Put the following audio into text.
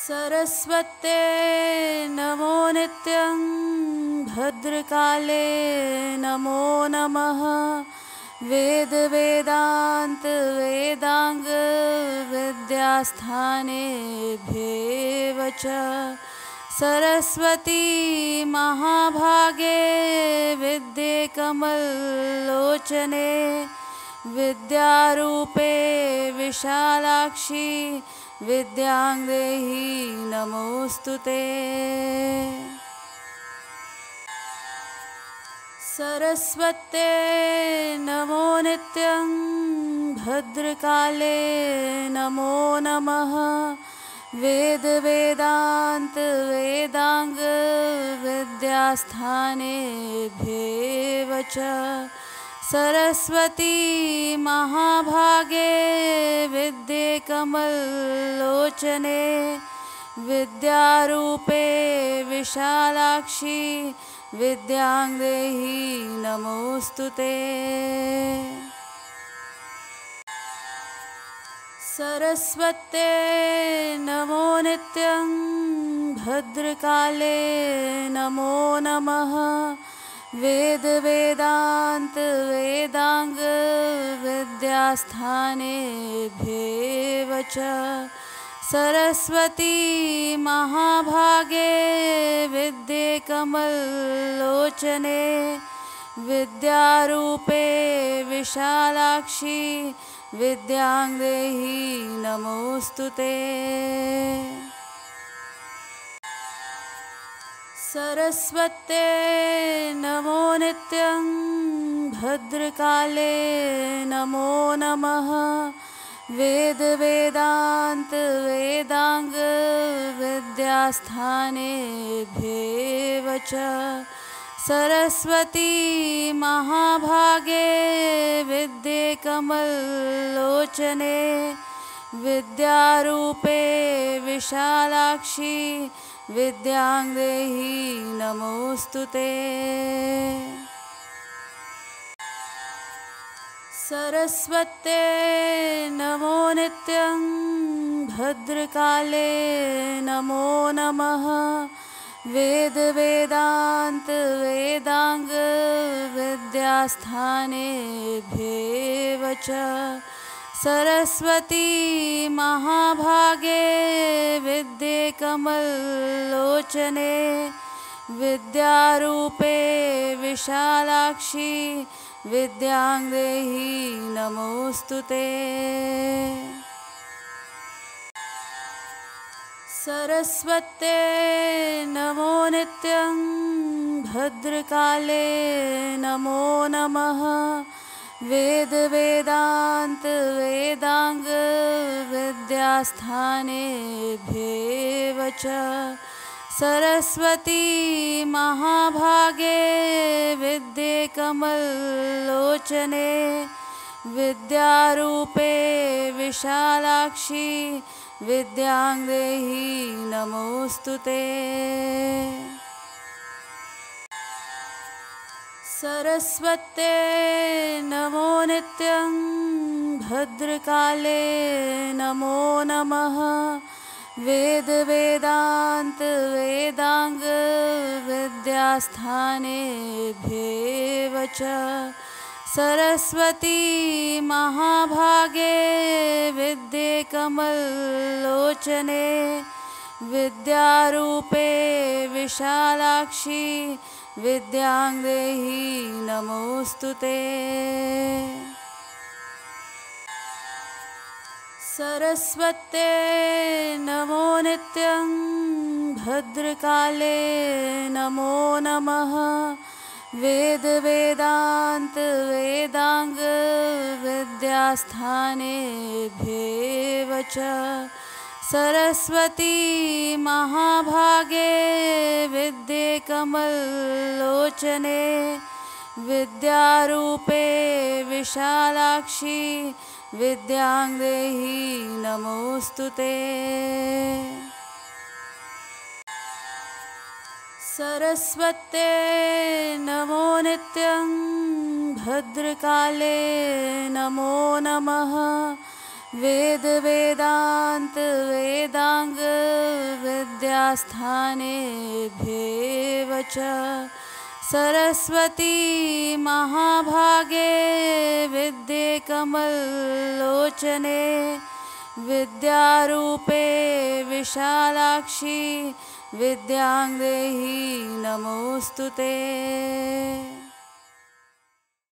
सरस्वते नमो नित्यं भद्रकाले नमो नमः। वेद वेदांत वेदांग विद्यास्थानेभ्येव च सरस्वती महाभागे विद्ये कमललोचने विद्यारूपे विशालाक्षी विद्यां देहि नमोस्तुते। सरस्वते नमो नित्यं भद्रकाले नमो नमः। वेद वेदांत वेदांग विद्यास्थानेभ्येव च सरस्वती महाभागे विद्ये कमललोचने विद्यारूपे विशालाक्षी विद्यां देहि नमोस्तुते। सरस्वते नमो नित्यं भद्रकाले नमो नमः। वेद वेदांत वेदांग विद्यास्थानेभ्येव च सरस्वती महाभागे विद्ये कमललोचने विद्यारूपे विशालाक्षी विद्यां देहि नमोस्तुते। सरस्वते नमो नित्यं भद्रकाले नमो नमः। वेद वेदांत वेदांग विद्यास्थानेभ्येव च सरस्वती महाभागे विद्ये कमललोचने विद्यारूपे विशालाक्षी विद्यां देहि नमोस्तुते। सरस्वते नमो नित्यं भद्रकाले नमो नमः। वेद वेदांत वेदांग विद्यास्थानेभ्येव च सरस्वती महाभागे विद्ये कमललोचने विद्यारूपे विशालाक्षी विद्यां देहि नमोस्तुते। सरस्वते नमो नित्यं भद्रकाले नमो नमः। वेद वेदांत वेदांग विद्यास्थानेभ्येव च सरस्वती महाभागे विद्ये कमललोचने विद्यारूपे विशालाक्षी विद्यां देहि नमोस्तुते। सरस्वते नमो नित्यं भद्रकाले नमो नमः। वेद वेदांत वेदांग विद्यास्थानेभ्येव च सरस्वती महाभागे विद्ये कमललोचने विद्यारूपे विशालाक्षी विद्यां देहि नमोस्तुते। सरस्वते नमो नित्यं भद्रकाले नमो नमः। वेद वेदांत वेदांग विद्यास्थानेभ्येव च सरस्वती महाभागे विद्ये कमललोचने विद्यारूपे विशालाक्षी विद्यां देहि नमोस्तुते। सरस्वते नमो नित्यं भद्रकाले नमो नमः। वेद वेदांत वेदांग विद्यास्थानेभ्येव च सरस्वती महाभागे विद्ये कमललोचने विद्यारूपे विशालाक्षी विद्यां देहि नमोऽस्तुते।